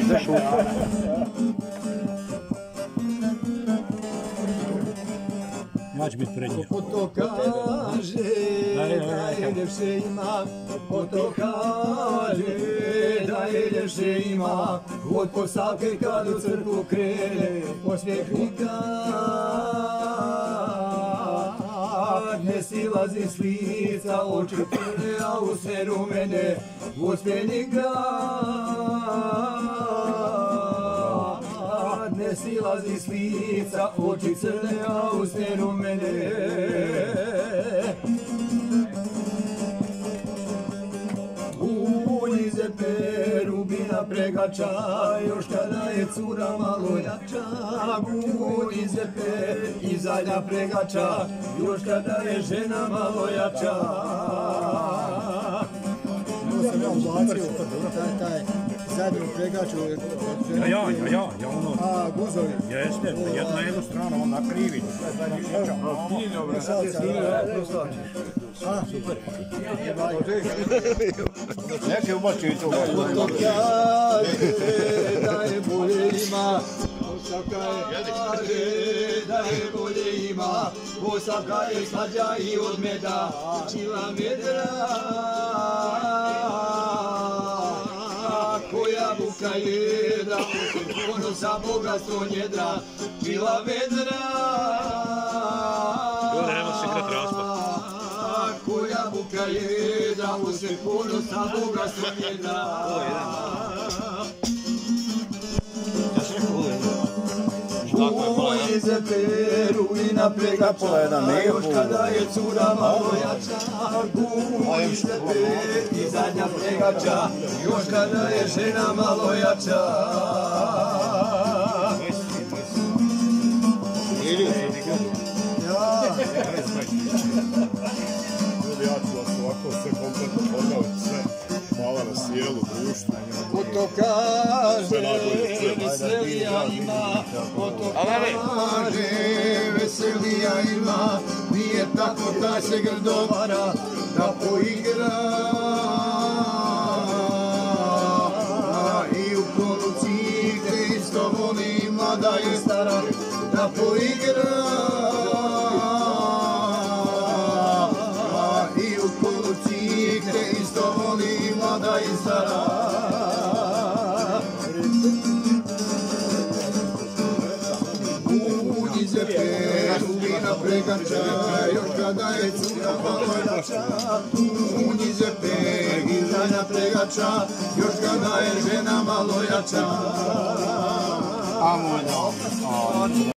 Ja ću biti pred njim. Ko to kaže, da je ljepše ima, ko to kaže, da je ljepše ima, od Posavke kad u crkvu krene, osmijehnika, ne silazi s lica, oči crne, a usne rumene, osmijehnika, ne silazi s lica, oči crne, a usne rumene. Uljize peru bina pregača, još kada je cura malo jača. Uljize per i zadnja pregača, još kada je žena malo jača. Ovo sam ja ubacio, taj zadnju pregaču. Ja, ono... A, guzovi. Jeste, jednu na jednu stranu, on nakrivi. A, super. Neke ubači i to. Ko to kaže da je bolje ima, Posavka kaže da je bolje ima, Posavka je slađa i od meda, čila medra. Koja buka jedra, ponosa bogatstvo njedra, čila vedra. Koja buka jedra, usred ponosa bogatstvo njedra. Uljize peru i na pregača, još kada je cura malo jača. Uljize peru i zadnja pregača, još kada je žena malo jača. Ljudi, ja ću vas ovako sve kompletno podaviti, sve. Hvala na sjelu, društvu. Ko to kaže, veselija ima, ko to kaže, veselija ima, nije tako da se grdovara, da poigra. I u poruci te isto voli mlada i stara, da poigra. I u poruci te isto voli mlada i stara. Uljize peru vina pregača, još kada je cura malo jača. Uljize peru i zadnja pregača, još kada je žena malo jača.